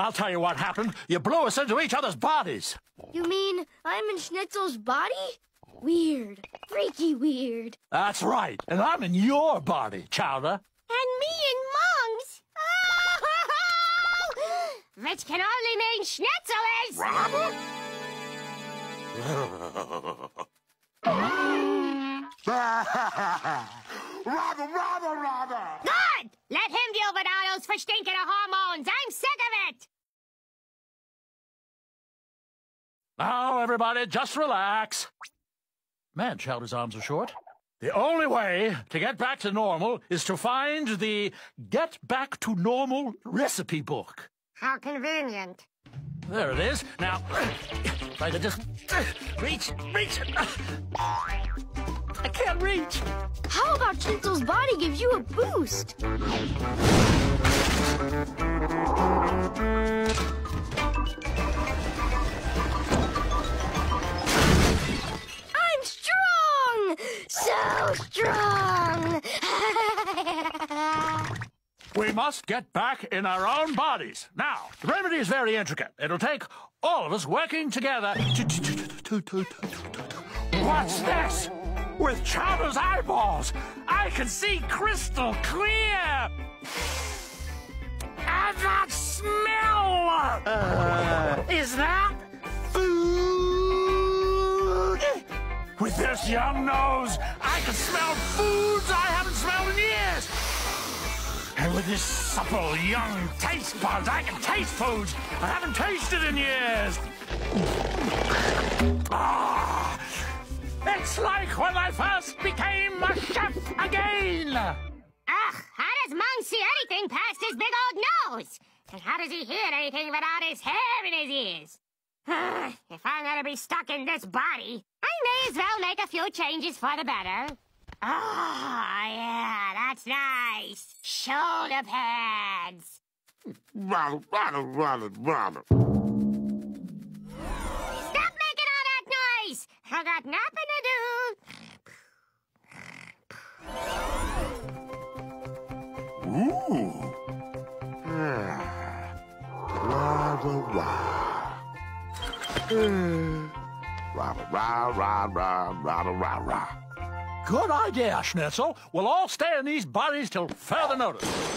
I'll tell you what happened. You blew us into each other's bodies. You mean I'm in Schnitzel's body? Weird. Freaky weird. That's right. And I'm in your body, Chowder. And me in Mong's. Oh! Which can only mean Schnitzel is... Robert? Robert! Good! Let him deal with all those for stinking of hormones. I'm sick of it! Now, everybody, just relax. Man, Chowder's arms are short. The only way to get back to normal is to find the Get Back to Normal recipe book. How convenient. There it is. Now, if I could just reach. I can't reach. How about Schnitzel's body gives you a boost? I'm strong! So strong! We must get back in our own bodies. Now, the remedy is very intricate. It'll take all of us working together What's this? With Chowder's eyeballs, I can see crystal clear! And that smell! Is that food? With this young nose, I can smell foods I haven't smelled in years! And with this supple, young taste buds, I can taste foods I haven't tasted in years! Ah! It's like when I first became a chef again! Ugh, how does Mong see anything past his big old nose? And how does he hear anything without his hair in his ears? If I'm gonna be stuck in this body, I may as well make a few changes for the better. Oh, yeah, that's nice. Shoulder pads. Robert. Stop making all that noise! I got nothing to do. Ooh. Good idea, Schnitzel. We'll all stay in these bodies till further notice.